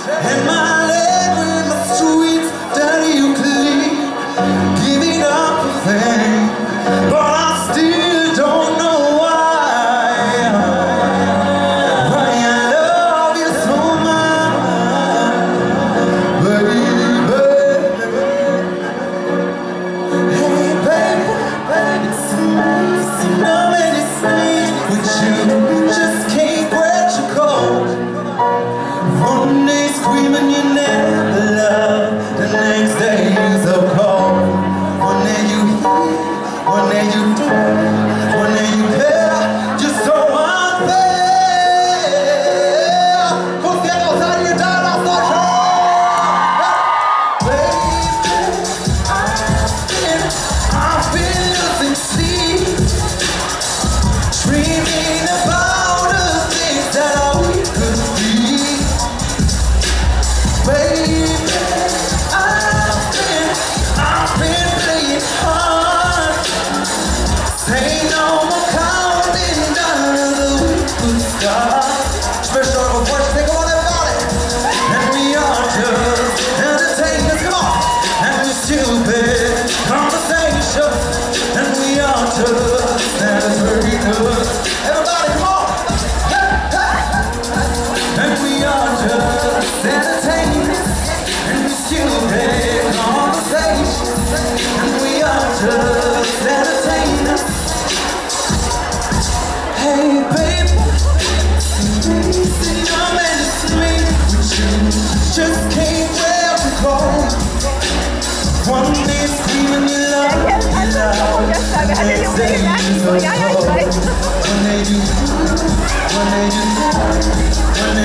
And my leg with my sweet daddy ukulele, giving up a thing, but I still don't know why I love you so much, baby. Hey baby, it's amazing, how many things with you just can't quench a cold. One day screaming you never loved, the next day you're so cold. One day you hear, one day you don't, one day you care, just so unfair. Cause get outside of your dial off the track. Baby, I've been losing sleep, dreaming about the things that we could be. Baby, I've been playing hard. Say no more counting down the weekly stars. Special for first, think about everybody. And we are just entertainers, come on. And we stupid conversation. And we are just entertainers. Everybody, come on. And we are just entertainers. And we stupid conversation. And we are just entertainers. Hey baby, amazing, how many things with you just can't wear the cold. One day screaming you love, the next day you're so cold. One day you, one day you, one day